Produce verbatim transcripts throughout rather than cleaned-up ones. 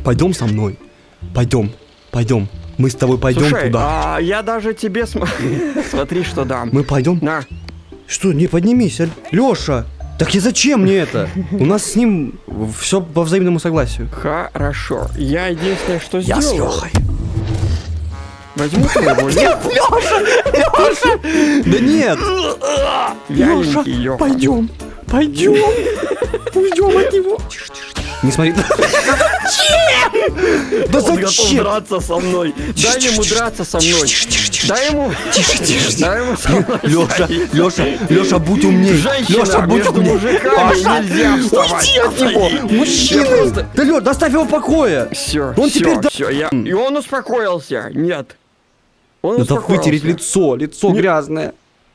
Пойдем со мной. Пойдем, пойдем. Мы с тобой пойдем Слушай, туда. А, я даже тебе см... смотри, что дам. Мы пойдем? На. Что, не поднимись, Леша. Так и зачем мне это? У нас с ним все по взаимному согласию. Хорошо. Я единственное, что Я сделаю... с Лехой. Возьму твоего Леха. Леша! Да нет! Леша, пойдем, пойдем. Уйдем от него. Тише, тише, тише. Не смотри. Зачем? Да Он готов зачем? драться со мной. Дай ему драться со мной. Дай ему... Тише, тише. Дай ему со мной. Леша, Леша, Леша, будь умней. Женщина, Леша, будь между умней. мужиками нельзя вставать. Уйди от него. Мужчины. Да, Леш, доставь его в покое. Все, Он все, теперь... все, я... И он успокоился. Нет. Он Надо успокоился. вытереть лицо, лицо грязное.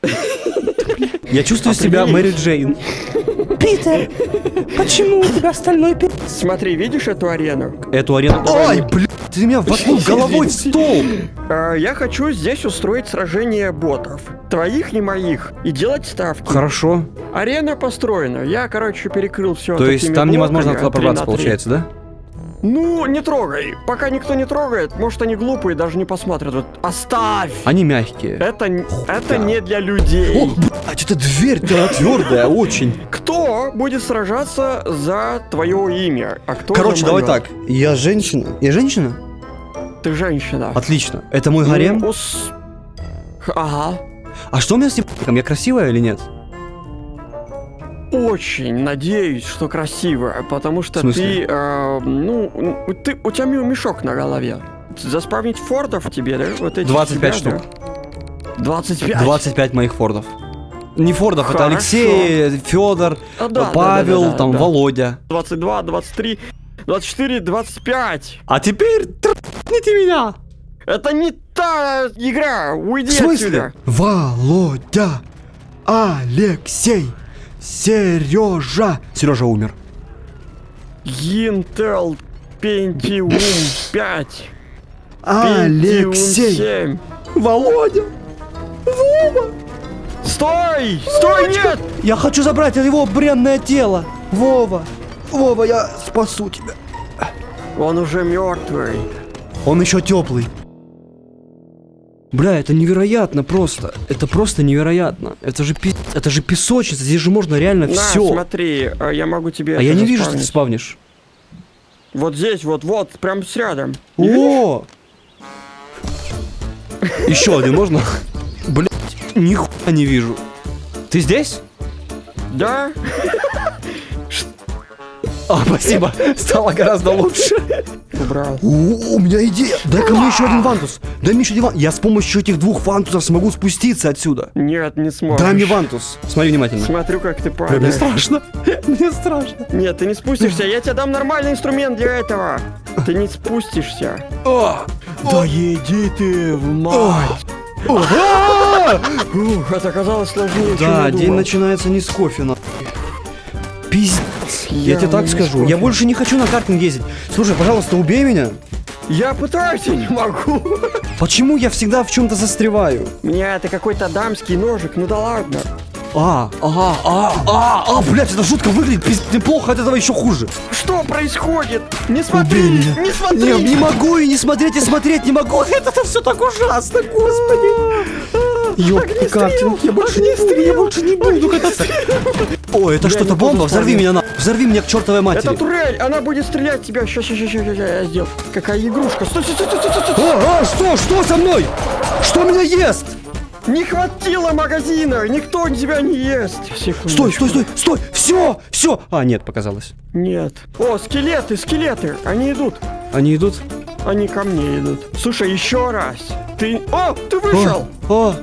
Я чувствую себя Мэри Джейн. Питер, почему у тебя стальной пи... Смотри, видишь эту арену? Эту арену... Ай, блядь, ты меня воткнул головой в стол. А, я хочу здесь устроить сражение ботов. Твоих, не моих. И делать ставки. Хорошо. Арена построена. Я, короче, перекрыл все. То есть там невозможно туда пробраться, получается, да? Ну, не трогай. Пока никто не трогает, может, они глупые, даже не посмотрят. Вот, оставь! Они мягкие. Это, это не для людей. О, блядь, эта дверь-то твердая, очень. Кто будет сражаться за твое имя? А кто Короче, за давай моё? так. Я женщина. Я женщина? Ты женщина. Отлично. Это мой гарем? Ну, ус- Ага. А что у меня с ебаником? Я красивая или нет? Очень надеюсь, что красиво, потому что В смысле? ты, э, ну, ты, у тебя мешок на голове. Заспавнить фордов тебе, да? Вот эти двадцать пять тебя, штук. Да? двадцать пять? двадцать пять моих фордов. Не фордов, это Хорошо. Алексей, Федор, А, да, Павел, да, да, да, там да. Володя. двадцать два, двадцать три, двадцать четыре, двадцать пять. А теперь трахните меня. Это не та игра, уйди В смысле? отсюда. Володя, Алексей, Сережа. Сережа умер. Intel Pentium пять. Алексей, Pentium семь. Володя, Вова. Стой! Стой, нет! Я хочу забрать его бренное тело. Вова, Вова, я спасу тебя. Он уже мертвый. Он еще теплый. Бля, это невероятно просто. Это просто невероятно. Это же пи... это же песочница. Здесь же можно реально На, все. смотри, а я могу тебе. А это я не вижу, что ты заспавнить. спавнишь. Вот здесь, вот, вот, прям с рядом. Не видишь? О! Еще один можно? Блять, нихуя не вижу. Ты здесь? Да? А, спасибо. Стало гораздо лучше. Убрал. О, у меня идея. Дай-ка мне еще один вантус. Дай мне еще один вантус. Я с помощью этих двух вантусов смогу спуститься отсюда. Нет, не сможешь. Дай мне вантус. Смотри внимательно. Смотрю, как ты Бля, падаешь. мне страшно. Мне страшно. Нет, ты не спустишься. Я тебе дам нормальный инструмент для этого. Ты не спустишься. О! Да иди ты в мать. А! Ух, это оказалось сложнее, чем Да, я день думал. начинается не с кофе, на. Пиздец. Я, Я тебе так не с скажу. кофе. Я больше не хочу на картинг ездить. Слушай, пожалуйста, убей меня. Я пытаюсь, я не могу. Почему я всегда в чем-то застреваю? Мне это какой-то дамский ножик, ну да ладно. А, ага, а, а, а, блядь, это жутко выглядит, пиздец, неплохо, от этого еще хуже. Что происходит? Не смотри, Убей меня. не смотри. Не, не могу и не смотреть, и смотреть не могу. Это, это все так ужасно, господи. Ёпта, картинг, я больше не буду, я больше не буду кататься. О, это Я что-то не буду бомба, взорви спорить. меня на, взорви меня к чертовой матери. Это турель, она будет стрелять в тебя. Сейчас, сейчас, сейчас, сейчас, я сделал. Какая игрушка. Стой, стой, стой, стой, стой, стой. О, а, что, что со мной? Что меня ест? Не хватило магазина, никто тебя не ест. Секундочку. Стой, стой, стой, стой, все, все. А, нет, показалось. Нет. О, скелеты, скелеты, они идут. Они идут? Они ко мне идут. Слушай, еще раз. Ты... О, ты вышел. О, о.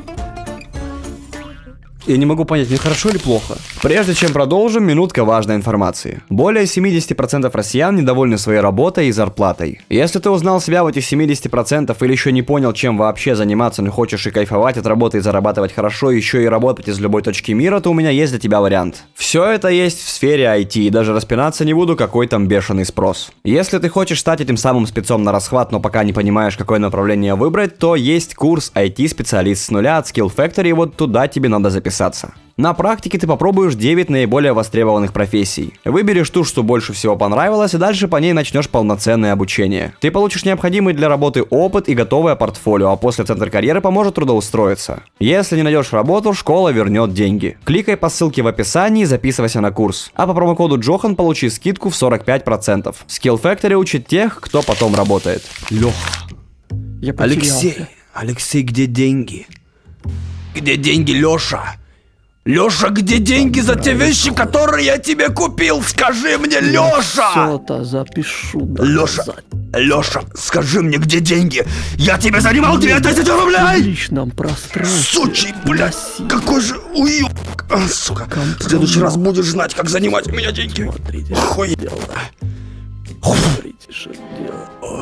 Я не могу понять, мне хорошо или плохо? Прежде чем продолжим, минутка важной информации. Более семьдесят процентов россиян недовольны своей работой и зарплатой. Если ты узнал себя в этих семидесяти процентах или еще не понял, чем вообще заниматься, но хочешь и кайфовать от работы и зарабатывать хорошо, еще и работать из любой точки мира, то у меня есть для тебя вариант. Все это есть в сфере ай ти, и даже распинаться не буду, какой там бешеный спрос. Если ты хочешь стать этим самым спецом на расхват, но пока не понимаешь, какое направление выбрать, то есть курс ай ти-специалист с нуля от Skill Factory, и вот туда тебе надо записаться. На практике ты попробуешь девять наиболее востребованных профессий. Выберешь ту, что больше всего понравилось, и дальше по ней начнешь полноценное обучение. Ты получишь необходимый для работы опыт и готовое портфолио, а после центр карьеры поможет трудоустроиться. Если не найдешь работу, школа вернет деньги. Кликай по ссылке в описании и записывайся на курс. А по промокоду Джохан получи скидку в сорок пять процентов. Skill Factory учит тех, кто потом работает. Леха. Я потерялся. Алексей, Алексей, где деньги? Где деньги, Леша? Леша, где деньги за те вещи, которые я тебе купил? Скажи мне, Леша! Все-то запишу. Леша, Леша, скажи мне, где деньги? Я тебе занимал две тысячи В рублей! личном пространстве. Сучий, блядь, какой же уёбок, а, сука. В следующий раз будешь знать, как занимать у меня деньги. Смотрите, Хуй. что дело. Смотрите, что дело.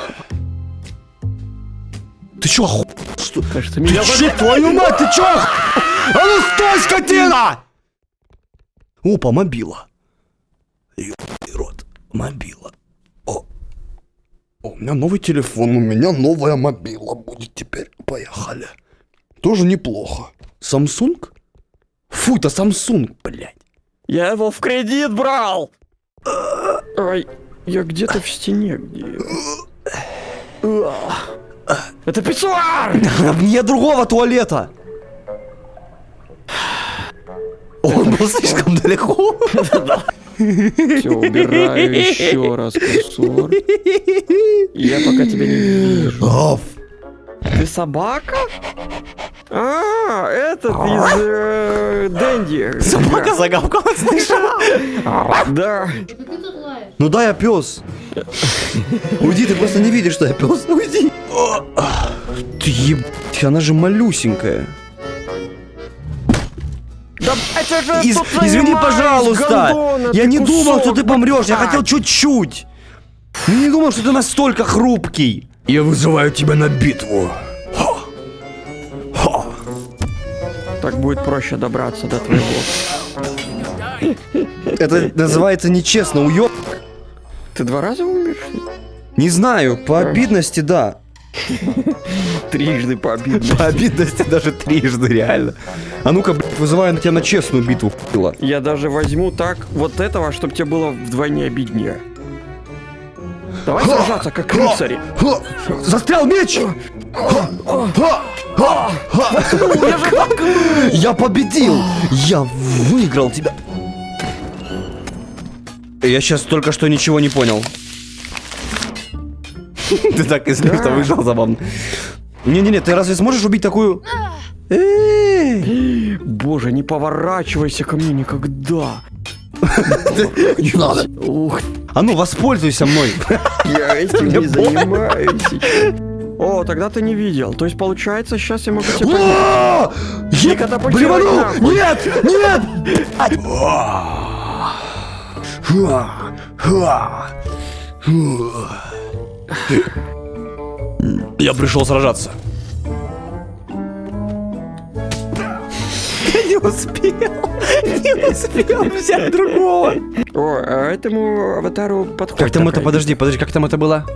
Ты чё, оху... Что? Кажется, Ты меня... чё, твою мать, ты чё? А ну стой, скотина! Опа, мобила. Ёбаный рот, мобила. О. О, у меня новый телефон, у меня новая мобила будет теперь. Поехали. Тоже неплохо. Samsung? Фу, это Samsung, блядь. Я его в кредит брал! Ай, я где-то в стене, где... Это писсуар! Мне другого туалета. Он был слишком далеко. Все, убираю еще раз курсор. Я пока тебя не вижу. Оф. Ты собака? А, этот из э, Дэнди. Собака загавкала, слышала? Да. Ну да, я пес. Уйди, ты просто не видишь, что я пес. Уйди. Ты ебать, она же малюсенькая. Да это же Из- тут извини, занимаюсь, пожалуйста. гондона, Я ты не думал, что кусок, ты помрешь. Я блядь. хотел чуть-чуть. Я не думал, что ты настолько хрупкий. Я вызываю тебя на битву. Ха. Ха. Так будет проще добраться до твоего. Это называется нечестно, уёб. Ты два раза умер? Не знаю, по обидности, да. Трижды по обидности. По обидности даже трижды, реально. А ну-ка, блядь, вызываю на тебя на честную битву, хуйло. Я даже возьму так вот этого, чтобы тебе было вдвойне обиднее. Давай сражаться, как рыцари. Ха! Застрял меч! Ха! Ха! Ха! Ха! Я победил! Я выиграл тебя! Я сейчас только что ничего не понял. Ты так из лифта выжил, забавно. Не-не-не, ты разве сможешь убить такую... Эй! Боже, не поворачивайся ко мне никогда. Не надо. Ух, А ну, воспользуйся мной. я этим Мне не занимаюсь сейчас. О, тогда ты не видел. То есть, получается, сейчас я могу тебе понять. О! Я катапультируй блеванул! нахуй. Нет! Нет! Ха! Ха! Я пришел сражаться. Не успел. Не успел взять другого. О, а этому аватару подходит. Как там это? такая Подожди, подожди, как там это было?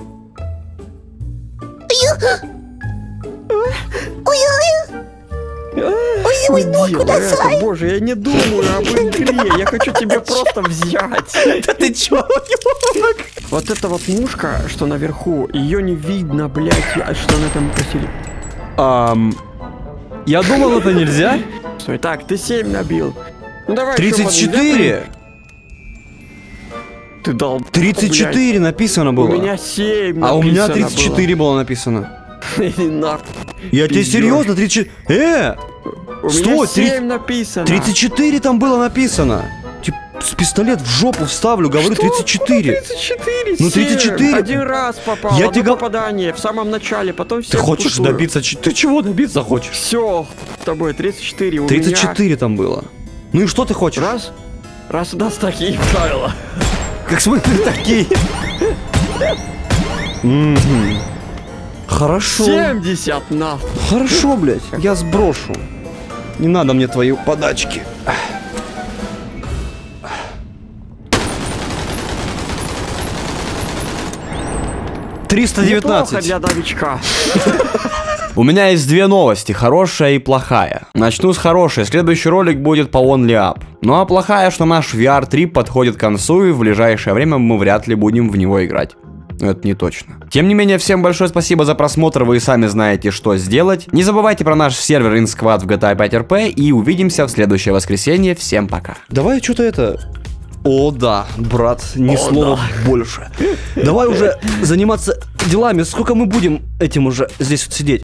Ой, куда это? Боже, я не думаю об игре, я хочу тебя просто взять. Да ты чё? Вот эта вот мушка, что наверху, ее не видно, блядь, а что она там просили. Ам, я думал, это нельзя. Стой, так, ты семь набил. Ну давай. тридцать четыре. Ты дал. тридцать четыре написано У было. меня семь А у меня написано тридцать четыре было написано. было. Иди нахуй. Я тебе Пиздёж. серьезно, тридцать четыре. Э! У Стой, меня три- семь написано. тридцать четыре там было написано. Тип, с пистолет в жопу вставлю, говорю Что? тридцать четыре. тридцать четыре, Ну, тридцать четыре. семь. Один раз попал, Я одно тебе гов- попадание в самом начале, потом Ты все хочешь добиться... ч- Ты чего добиться хочешь? Все, с тобой тридцать четыре у тридцать меня. четыре там было. Ну и что ты хочешь? Раз, раз у нас такие правила. Как смотри, такие. Мгм. Хорошо. семьдесят на. Хорошо, блядь, я сброшу. Не надо мне твои подачки. триста Неплохо девятнадцать. для новичка. У меня есть две новости, хорошая и плохая. Начну с хорошей, следующий ролик будет по Only Up. Ну а плохая, что наш ви ар-трип подходит к концу, и в ближайшее время мы вряд ли будем в него играть. Это не точно. Тем не менее, всем большое спасибо за просмотр, вы сами знаете, что сделать. Не забывайте про наш сервер InSquad в джи ти эй пять эр пи, и увидимся в следующее воскресенье. Всем пока. Давай что-то это... О, да, брат, ни О, слова да. больше. Давай уже заниматься делами. Сколько мы будем этим уже здесь вот сидеть?